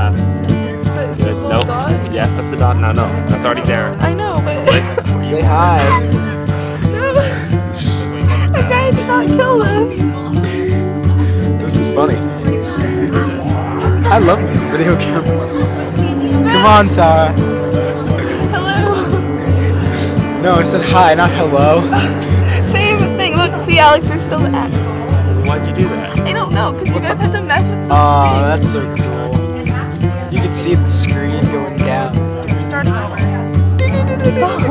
path. But Good. Nope. dot? Yes, that's the dot. No, no. That's already there. I know, but... Say hi. No. Okay, do not kill this. This is funny. I love this video camera. Come on, Tara. Hello. No, I said hi, not hello. Same thing. Look, see, Alex, there's still the X. Why'd you do that? I don't know, because you guys have to mess with the Oh, that's so cool. You can see the screen going down. We're starting over. Stop.